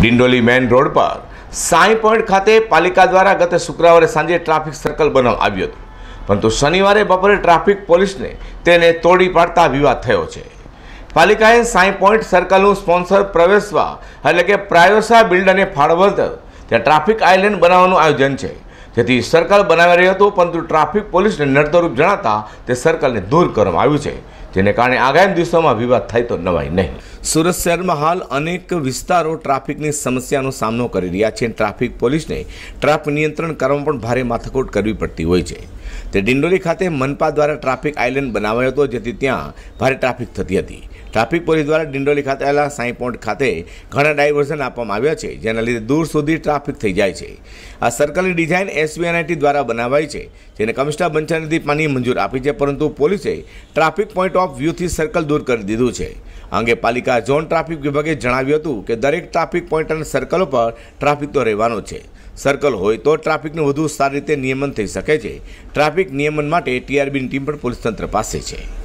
Dindoli main road પર Sai point ખાતે પાલિકા દ્વારા ગત શુક્રવારે સાંજે ટ્રાફિક સર્કલ બનાવવામાં આવ્યું હતું, પરંતુ શનિવારે બપોરે ટ્રાફિક પોલીસને તેને તોડી પાડતા વિવાદ થયો છે। પાલિકાએ સાઈ પોઈન્ટ સર્કલનું સ્પોન્સર પ્રવેશવા એટલે કે પ્રાયોસા બિલ્ડરને ફાળવતા ત્યાં ટ્રાફિક આઇલેન્ડ બનાવવાનું આયોજન છે, જેથી સર્કલ બનાવી રહ્યું હતું, પરંતુ ટ્રાફિક પોલીસને નડતરરૂપ જણાતા તે સર્કલને દૂર કરવામાં આવ્યું છે, જેને કારણે આગામી દિવસોમાં વિવાદ થાય તો નવાઈ નહીં। સુરત શહેરમાં હાલ અનેક વિસ્તારો ટ્રાફિકની સમસ્યાનો સામનો કરી રહ્યા છે। ટ્રાફિક પોલીસને ટ્રાફિક નિયંત્રણ કરવામાં પણ ભારે માથાકૂટ કરવી પડતી હોય છે। તે ડિંડોલી ખાતે મનપા દ્વારા ટ્રાફિક આઇલેન્ડ બનાવાયો હતો, જેથી ત્યાં ભારે ટ્રાફિક થતી હતી। ટ્રાફિક પોલીસ દ્વારા ડિંડોલી ખાતે આવેલા સાઈ પોઈન્ટ ખાતે ઘણા ડાયવર્ઝન આપવામાં આવ્યા છે, જેના લીધે દૂર સુધી ટ્રાફિક થઈ જાય છે। આ સર્કલની ડિઝાઇન SBNIT દ્વારા બનાવાઈ છે, જેને કમિશનર બંછાનિધિ પાનીએ મંજૂર આપી છે, પરંતુ પોલીસે ટ્રાફિક પોઈન્ટ ઓફ વ્યૂથી સર્કલ દૂર કરી દીધું છે। આ અંગે પાલિકા ઝોન ટ્રાફિક વિભાગે જણાવ્યું હતું કે દરેક ટ્રાફિક પોઈન્ટ અને સર્કલો પર ટ્રાફિક તો રહેવાનો છે। સર્કલ હોય તો ટ્રાફિકનું વધુ સારી રીતે નિયમન થઈ શકે છે। ટ્રાફિક નિયમન માટે TRBની ટીમ પણ પોલીસ તંત્ર પાસે છે।